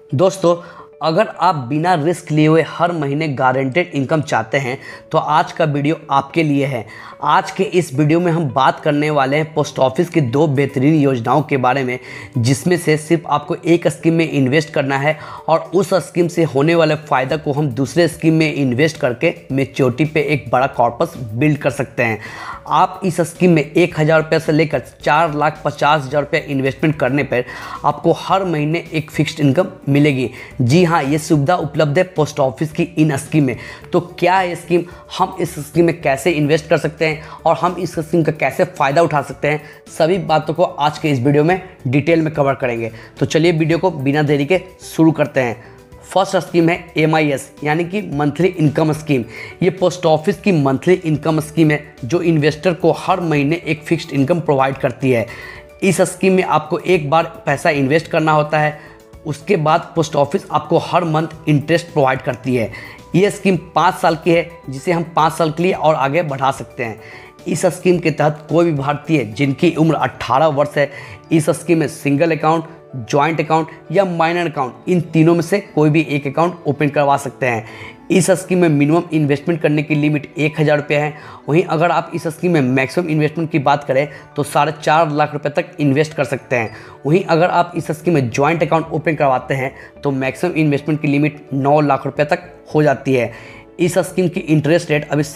दोस्तों, अगर आप बिना रिस्क लिए हुए हर महीने गारंटेड इनकम चाहते हैं तो आज का वीडियो आपके लिए है। आज के इस वीडियो में हम बात करने वाले हैं पोस्ट ऑफिस की दो बेहतरीन योजनाओं के बारे में, जिसमें से सिर्फ आपको एक स्कीम में इन्वेस्ट करना है और उस स्कीम से होने वाले फ़ायदा को हम दूसरे स्कीम में इन्वेस्ट करके मैच्योरिटी पे एक बड़ा कॉर्पस बिल्ड कर सकते हैं। आप इस स्कीम में 1000 रुपये से लेकर 4,50,000 रुपये इन्वेस्टमेंट करने पर आपको हर महीने एक फिक्स्ड इनकम मिलेगी। जी हाँ, ये सुविधा उपलब्ध है पोस्ट ऑफिस की इन स्कीम में। तो क्या है स्कीम, हम इस स्कीम में कैसे इन्वेस्ट कर सकते हैं और हम इस स्कीम का कैसे फ़ायदा उठा सकते हैं, सभी बातों को आज के इस वीडियो में डिटेल में कवर करेंगे। तो चलिए वीडियो को बिना देरी के शुरू करते हैं। फर्स्ट स्कीम है MIS यानी कि मंथली इनकम स्कीम। ये पोस्ट ऑफिस की मंथली इनकम स्कीम है जो इन्वेस्टर को हर महीने एक फिक्स्ड इनकम प्रोवाइड करती है। इस स्कीम में आपको एक बार पैसा इन्वेस्ट करना होता है, उसके बाद पोस्ट ऑफिस आपको हर मंथ इंटरेस्ट प्रोवाइड करती है। ये स्कीम 5 साल की है, जिसे हम 5 साल के लिए और आगे बढ़ा सकते हैं। इस स्कीम के तहत कोई भी भारतीय जिनकी उम्र 18 वर्ष है, इस स्कीम में सिंगल अकाउंट, जॉइंट अकाउंट या माइनर अकाउंट, इन तीनों में से कोई भी एक अकाउंट ओपन करवा सकते हैं। इस स्कीम में मिनिमम इन्वेस्टमेंट करने की लिमिट 1000 रुपये है। वहीं अगर आप इस स्कीम में मैक्सिमम इन्वेस्टमेंट की बात करें तो 4.5 लाख रुपये तक इन्वेस्ट कर सकते हैं। वहीं अगर आप इस स्कीम में जॉइंट अकाउंट ओपन करवाते हैं तो मैक्सिमम इन्वेस्टमेंट की लिमिट 9 लाख रुपये तक हो जाती है। इस स्कीम की इंटरेस्ट रेट अभी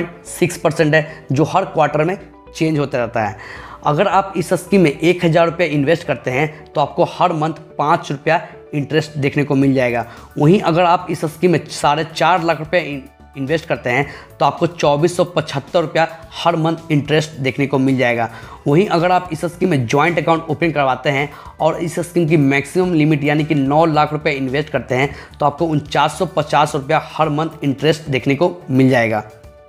6.6% है, जो हर क्वार्टर में चेंज होता रहता है। अगर आप इस स्कीम में 1000 रुपये इन्वेस्ट करते हैं तो आपको हर मंथ 5 रुपया इंटरेस्ट देखने को मिल जाएगा। वहीं अगर आप इस स्कीम में 4.5 लाख रुपये इन्वेस्ट करते हैं तो आपको 2475 रुपया हर मंथ इंटरेस्ट देखने को मिल जाएगा। वहीं अगर आप इस स्कीम में जॉइंट अकाउंट ओपन करवाते हैं और इस स्कीम की मैक्सिमम लिमिट यानी कि 9 लाख रुपये इन्वेस्ट करते हैं तो आपको 4950 रुपया हर मंथ इंटरेस्ट देखने को मिल जाएगा।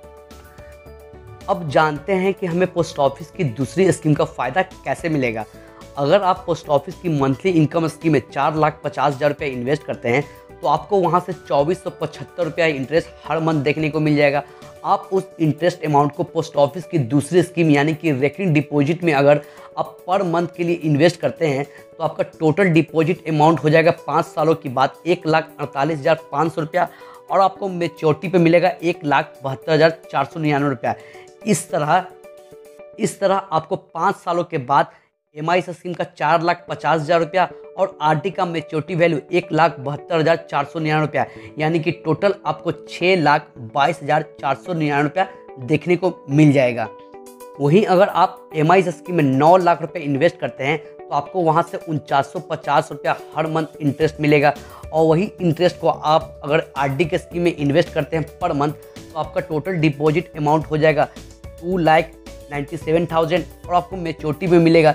अब जानते हैं कि हमें पोस्ट ऑफिस की दूसरी स्कीम का फ़ायदा कैसे मिलेगा। अगर आप पोस्ट ऑफिस की मंथली इनकम स्कीम में 4,50,000 रुपये इन्वेस्ट करते हैं तो आपको वहां से 2475 रुपया इंटरेस्ट हर मंथ देखने को मिल जाएगा। आप उस इंटरेस्ट अमाउंट को पोस्ट ऑफिस की दूसरी स्कीम यानी कि रेकरिंग डिपॉजिट में अगर आप पर मंथ के लिए इन्वेस्ट करते हैं तो आपका टोटल डिपॉजिट अमाउंट हो जाएगा 5 सालों की बात 1,48,500 रुपया और आपको मेच्योरिटी पे मिलेगा 1,72,499 रुपया। इस तरह आपको 5 सालों के बाद MIS स्कीम का 4,50,000 रुपया और RD का मेच्योरिटी वैल्यू 1,72,499 रुपया, यानी कि टोटल आपको 6,22,499 रुपया देखने को मिल जाएगा। वहीं अगर आप MIS स्कीम में 9 लाख रुपये इन्वेस्ट करते हैं तो आपको वहां से 4950 रुपया हर मंथ इंटरेस्ट मिलेगा और वही इंटरेस्ट को आप अगर RD के स्कीम में इन्वेस्ट करते हैं पर मंथ तो आपका टोटल डिपॉजिट अमाउंट हो जाएगा 2,97,000 और आपको मेच्योरिटी में मिलेगा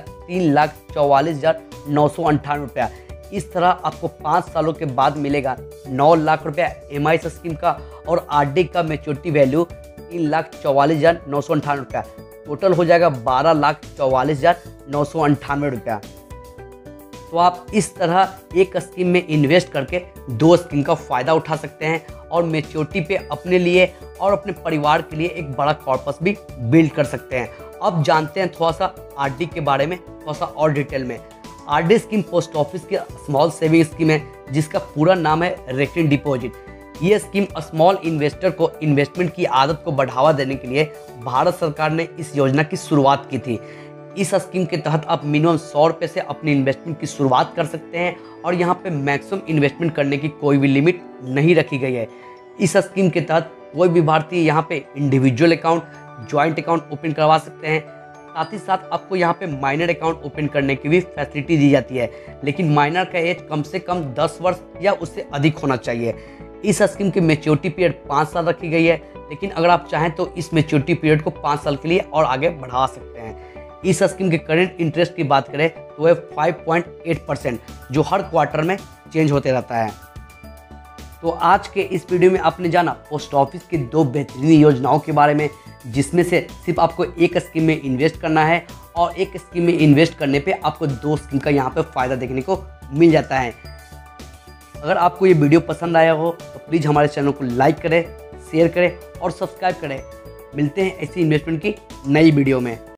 3,44,998 रुपया। इस तरह आपको 5 सालों के बाद मिलेगा 9 लाख रुपया MIS स्कीम का और RD का मेच्योरिटी वैल्यू 3,44,998 रुपया। टोटल हो जाएगा 12,44,998 रुपया। तो आप इस तरह एक स्कीम में इन्वेस्ट करके दो स्कीम का फ़ायदा उठा सकते हैं और मैच्योरिटी पे अपने लिए और अपने परिवार के लिए एक बड़ा कॉर्पस भी बिल्ड कर सकते हैं। अब जानते हैं थोड़ा सा RD के बारे में थोड़ा सा और डिटेल में। RD स्कीम पोस्ट ऑफिस की स्मॉल सेविंग स्कीम है जिसका पूरा नाम है रेकरिंग डिपॉजिट। ये स्कीम स्मॉल इन्वेस्टर को इन्वेस्टमेंट की आदत को बढ़ावा देने के लिए भारत सरकार ने इस योजना की शुरुआत की थी। इस स्कीम के तहत आप मिनिमम 100 रुपये से अपनी इन्वेस्टमेंट की शुरुआत कर सकते हैं और यहाँ पे मैक्सिमम इन्वेस्टमेंट करने की कोई भी लिमिट नहीं रखी गई है। इस स्कीम के तहत कोई भी भारतीय यहाँ पे individual account, joint account open करवा सकते हैं। साथ ही साथ आपको यहाँ पे माइनर अकाउंट ओपन करने की भी फैसिलिटी दी जाती है, लेकिन माइनर का एज कम से कम 10 वर्ष या उससे अधिक होना चाहिए। इस स्कीम की मैच्योरिटी पीरियड 5 साल रखी गई है, लेकिन अगर आप चाहें तो इस मैच्योरिटी पीरियड को 5 साल के लिए और आगे बढ़ा सकते हैं। इस स्कीम के करंट इंटरेस्ट की बात करें तो वह 5.8%, जो हर क्वार्टर में चेंज होते रहता है। तो आज के इस वीडियो में आपने जाना पोस्ट ऑफिस की दो बेहतरीन योजनाओं के बारे में, जिसमें से सिर्फ आपको एक स्कीम में इन्वेस्ट करना है और एक स्कीम में इन्वेस्ट करने पे आपको दो स्कीम का यहाँ पे फ़ायदा देखने को मिल जाता है। अगर आपको ये वीडियो पसंद आया हो तो प्लीज़ हमारे चैनल को लाइक करें, शेयर करें और सब्सक्राइब करें। मिलते हैं ऐसी इन्वेस्टमेंट की नई वीडियो में।